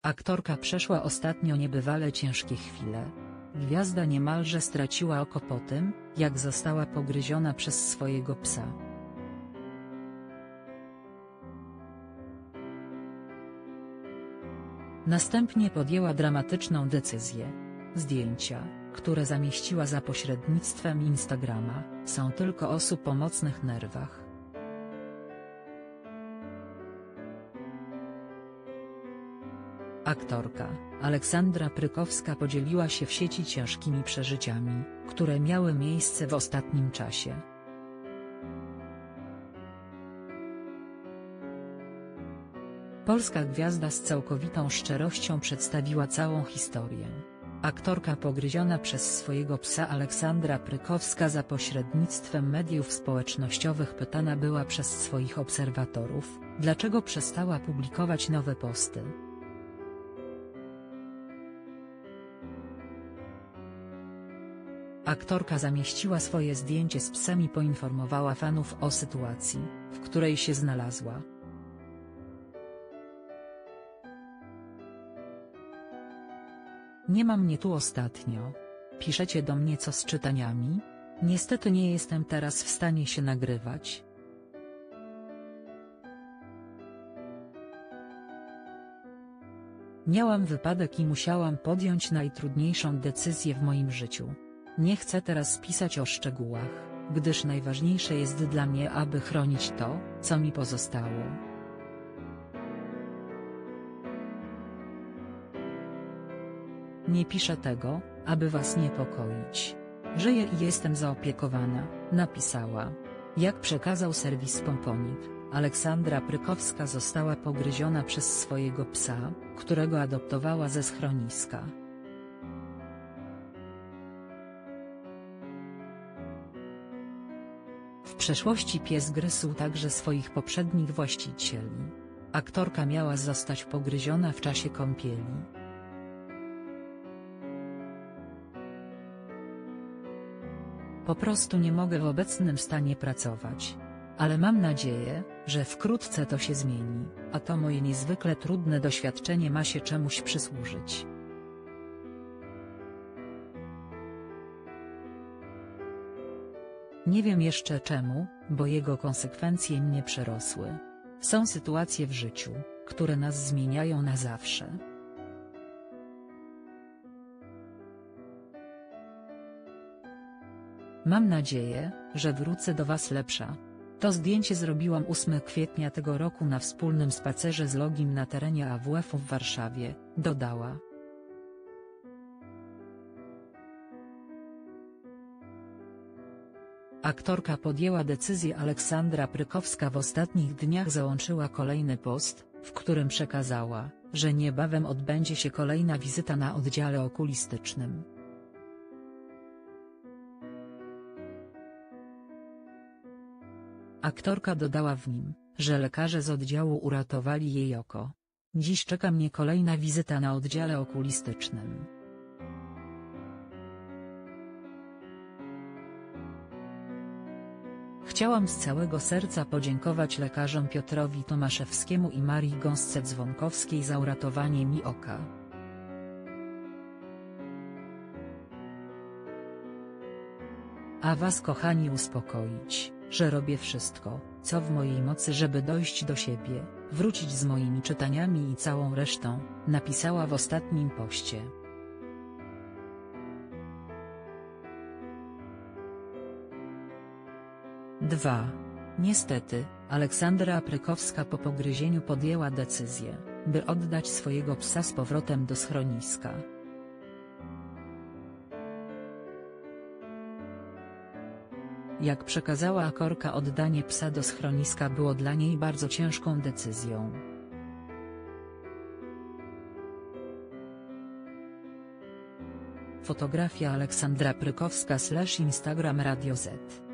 Aktorka przeszła ostatnio niebywale ciężkie chwile. Gwiazda niemalże straciła oko po tym, jak została pogryziona przez swojego psa. Następnie podjęła dramatyczną decyzję. Zdjęcia, które zamieściła za pośrednictwem Instagrama, są tylko osób o mocnych nerwach. Aktorka Aleksandra Prykowska podzieliła się w sieci ciężkimi przeżyciami, które miały miejsce w ostatnim czasie. Polska gwiazda z całkowitą szczerością przedstawiła całą historię. Aktorka pogryziona przez swojego psa Aleksandra Prykowska za pośrednictwem mediów społecznościowych pytana była przez swoich obserwatorów, dlaczego przestała publikować nowe posty. Aktorka zamieściła swoje zdjęcie z psem i poinformowała fanów o sytuacji, w której się znalazła. Nie ma mnie tu ostatnio. Piszecie do mnie co z czytaniami? Niestety nie jestem teraz w stanie się nagrywać. Miałam wypadek i musiałam podjąć najtrudniejszą decyzję w moim życiu. Nie chcę teraz pisać o szczegółach, gdyż najważniejsze jest dla mnie, aby chronić to, co mi pozostało. Nie piszę tego, aby was niepokoić. Żyję i jestem zaopiekowana, napisała. Jak przekazał serwis Pomponik, Aleksandra Prykowska została pogryziona przez swojego psa, którego adoptowała ze schroniska. W przeszłości pies gryzł także swoich poprzednich właścicieli. Aktorka miała zostać pogryziona w czasie kąpieli. Po prostu nie mogę w obecnym stanie pracować. Ale mam nadzieję, że wkrótce to się zmieni, a to moje niezwykle trudne doświadczenie ma się czemuś przysłużyć. Nie wiem jeszcze czemu, bo jego konsekwencje mnie przerosły. Są sytuacje w życiu, które nas zmieniają na zawsze. Mam nadzieję, że wrócę do was lepsza. To zdjęcie zrobiłam 8 kwietnia tego roku na wspólnym spacerze z Logim na terenie AWF-u w Warszawie, dodała. Aktorka podjęła decyzję. Aleksandra Prykowska w ostatnich dniach załączyła kolejny post, w którym przekazała, że niebawem odbędzie się kolejna wizyta na oddziale okulistycznym. Aktorka dodała w nim, że lekarze z oddziału uratowali jej oko. Dziś czeka mnie kolejna wizyta na oddziale okulistycznym. Chciałam z całego serca podziękować lekarzom Piotrowi Tomaszewskiemu i Marii Gąsce-Dzwonkowskiej za uratowanie mi oka. A was kochani uspokoić, że robię wszystko, co w mojej mocy, żeby dojść do siebie, wrócić z moimi czytaniami i całą resztą, napisała w ostatnim poście. Niestety, Aleksandra Prykowska po pogryzieniu podjęła decyzję, by oddać swojego psa z powrotem do schroniska. Jak przekazała aktorka, oddanie psa do schroniska było dla niej bardzo ciężką decyzją. Fotografia Aleksandra Prykowska / Instagram Radio Z.